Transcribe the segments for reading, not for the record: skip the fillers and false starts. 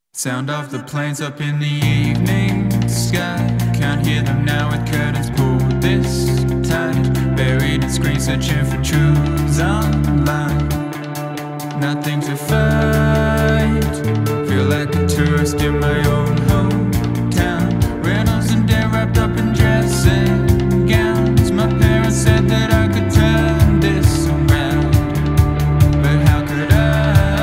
Sound of the planes up in the evening sky. Can't hear them now with curtains pulled this tight. Buried in screens searching for truths online. Nothing to fight. Feel like a tourist in my own hometown. Reynolds and Dan wrapped up in dressing gowns. My parents said that I could turn this around, but how could I?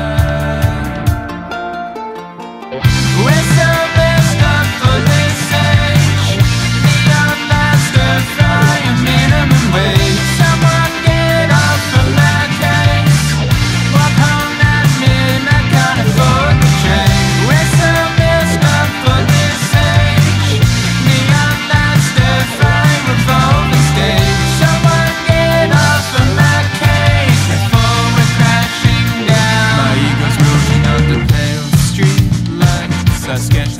We're so messed up for this age. Neon lights that fly a minimum wage. Someone get off of my case. Walk home at midnight, can't afford the train. We're so messed up for this age. Neon lights that fly revolving stage. Someone get off of my case before we're crashing down. My ego's moving under pale street lights. I sketch